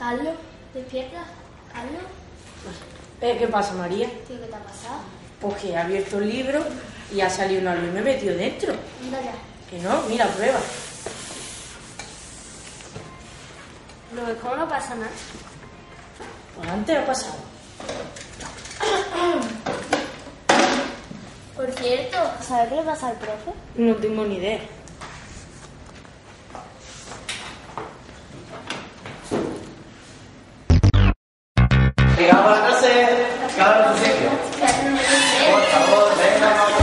Carlos, despierta. Carlos. ¿Qué pasa, María? Tío, ¿qué te ha pasado? Pues que he abierto el libro y ha salido una luz y me he metido dentro. Anda ya. Que no, mira, prueba. ¿Lo ves cómo no pasa nada? Pues antes ha pasado. Por cierto, ¿sabes qué le pasa al profe? No tengo ni idea. Llegamos a la clase, cada uno en su sitio. Por favor, venga, vamos.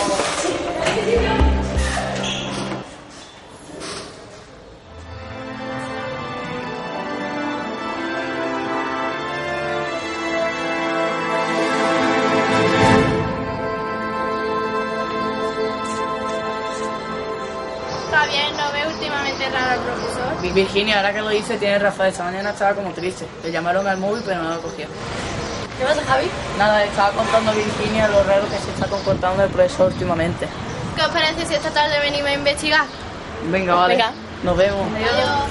Está bien, ¿no ve últimamente raro al profesor? Virginia, ahora que lo dice, tiene razón. Esta mañana estaba como triste. Le llamaron al móvil, pero no lo cogió. ¿Qué pasa, Javi? Nada, estaba contando a Virginia lo raro que se está comportando el profesor últimamente. ¿Qué os parece si esta tarde venimos a investigar? Venga, vale. Venga. Nos vemos. Adiós.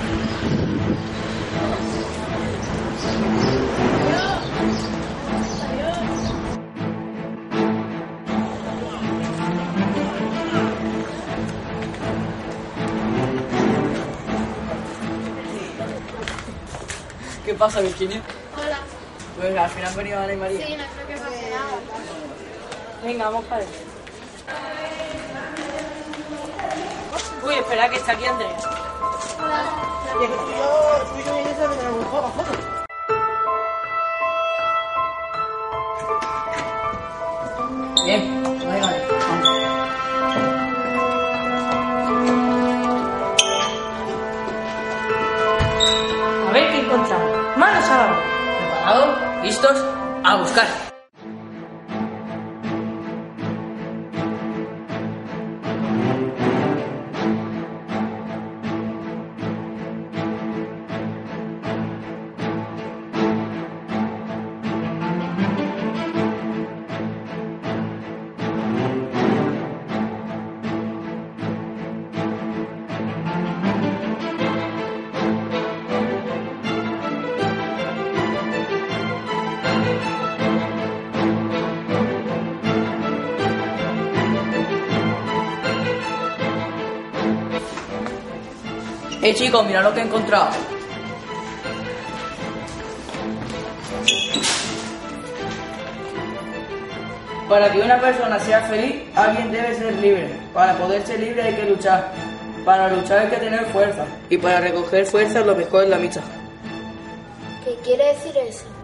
¿Qué pasa, Virginia? Hola. Pues al final han venido Ana y María. Sí, no creo que pase nada. Venga, vamos para adentro. Uy, espera que está aquí Andrea. Bien, venga, vamos. A ver qué encontramos. Manos abajo. ¿Preparados? ¿Listos? A buscar. Chicos, mirad lo que he encontrado. Para que una persona sea feliz, alguien debe ser libre. Para poder ser libre hay que luchar. Para luchar hay que tener fuerza. Y para recoger fuerza lo mejor es la amistad. ¿Qué quiere decir eso?